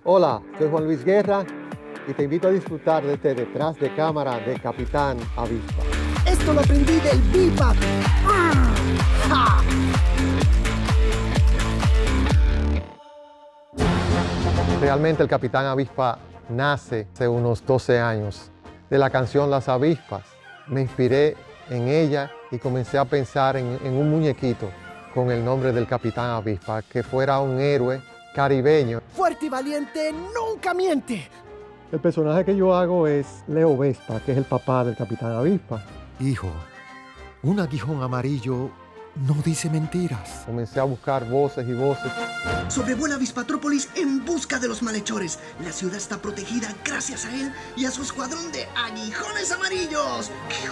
Hola, soy Juan Luis Guerra y te invito a disfrutar de este detrás de cámara de Capitán Avispa. Esto lo aprendí del Bebop. ¡Ja! Realmente el Capitán Avispa nace hace unos 12 años de la canción Las Avispas. Me inspiré en ella y comencé a pensar en un muñequito con el nombre del Capitán Avispa, que fuera un héroe caribeño. Fuerte y valiente, nunca miente. El personaje que yo hago es Leo Vespa, que es el papá del Capitán Avispa. Hijo, un aguijón amarillo no dice mentiras. Comencé a buscar voces y voces. Sobrevuela Avispatrópolis en busca de los malhechores. La ciudad está protegida gracias a él y a su escuadrón de aguijones amarillos.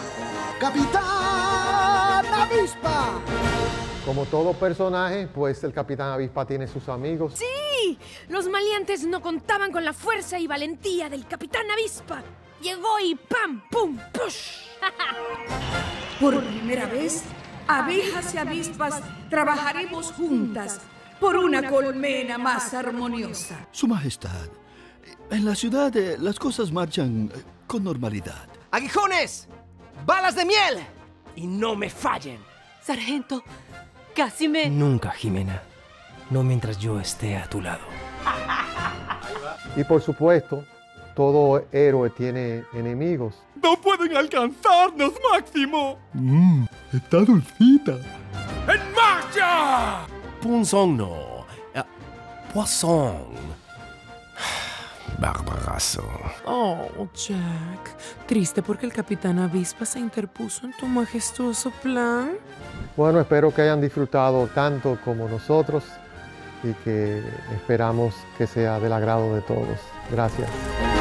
¡Capitán Avispa! Como todo personaje, pues el Capitán Avispa tiene sus amigos. ¡Sí! Los maleantes no contaban con la fuerza y valentía del Capitán Avispa. Llegó y ¡pam! ¡Pum! ¡Push! Por primera vez, abejas y avispas trabajaremos juntas por una colmena más armoniosa. Su Majestad, en la ciudad las cosas marchan con normalidad. ¡Aguijones! ¡Balas de miel! Y no me fallen. Sargento, casi me... Nunca, Jimena. No mientras yo esté a tu lado. Y por supuesto, todo héroe tiene enemigos. ¡No pueden alcanzarnos, Máximo! Está dulcita. ¡En marcha! Punzón no. Poisson. Barbarazo. Oh, Jack. Triste porque el Capitán Avispa se interpuso en tu majestuoso plan. Bueno, espero que hayan disfrutado tanto como nosotros y que esperamos que sea del agrado de todos. Gracias.